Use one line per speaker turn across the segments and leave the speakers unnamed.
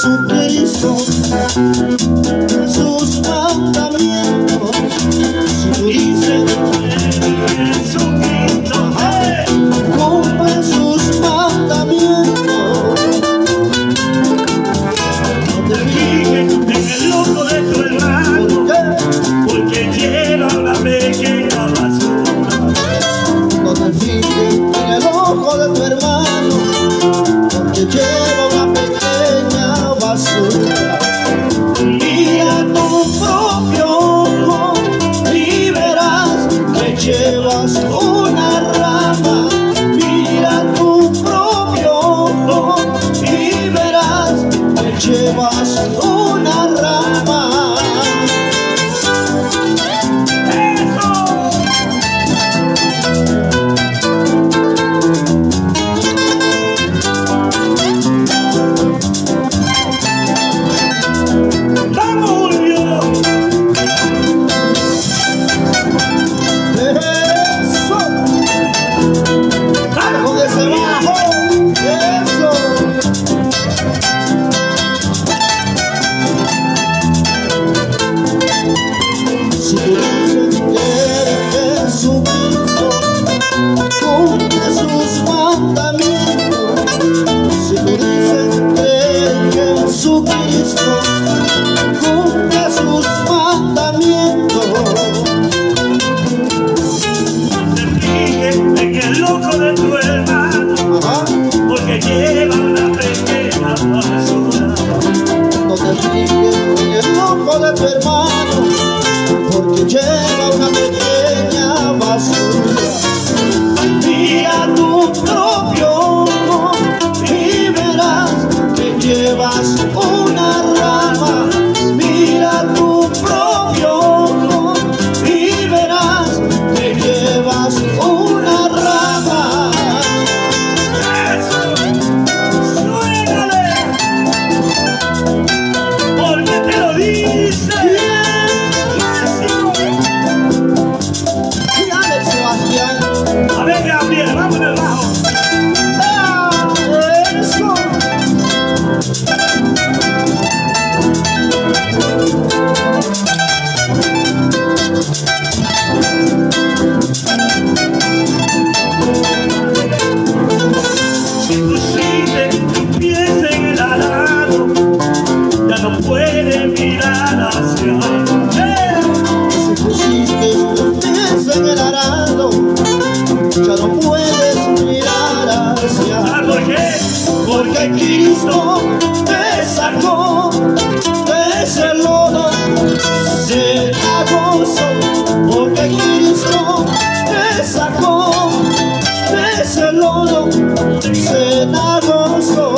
Jesucristo, sus mandamientos. Si tú dices Jesucristo, cumple sus mandamientos.
No te fijes en el ojo de tu hermano, porque lleva una pequeña basura.
No te fijes en el ojo de tu hermano, porque lleva una pequeña basura. Mira tu propio ojo y verás que llevas una rama. Mira tu propio ojo y verás que llevas una rama.
Lleva una pequeña basura.
No te fijes en el ojo de tu hermano, porque lleva una pequeña basura. Mira tu propio ojo y verás que llevas una rama. Mira tu propio ojo y verás que llevas una rama.
A ver, Gabriel, vamos en el bajo. Si pusiste tus pies en el arado, ya no puedes mirar hacia él.
Si pusiste tus pies en el arado, ya no puedes mirar hacia él. Porque Cristo te sacó de ese lodo cenagoso. Porque Cristo te sacó de ese lodo cenagoso.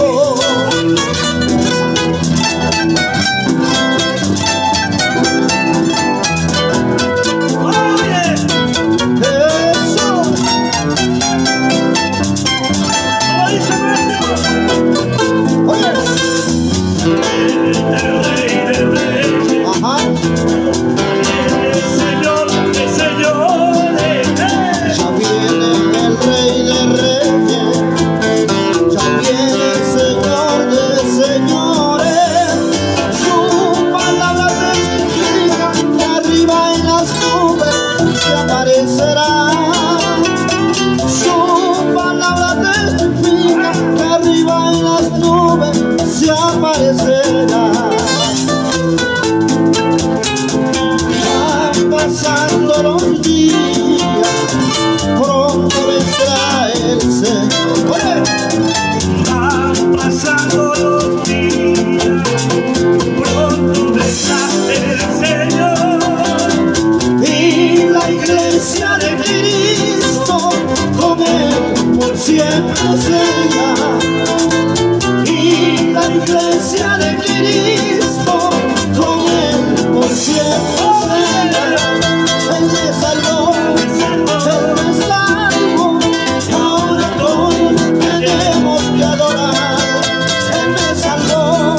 Y la iglesia de Cristo con él por siempre será. Él me salvó, Él me salvó, ahora todos tenemos que adorar. Él me salvó,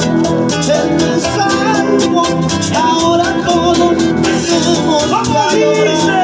ahora todos tenemos que adorar.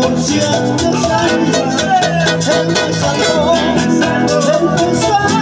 por siempre salva, Él me salvó, Él me salvó.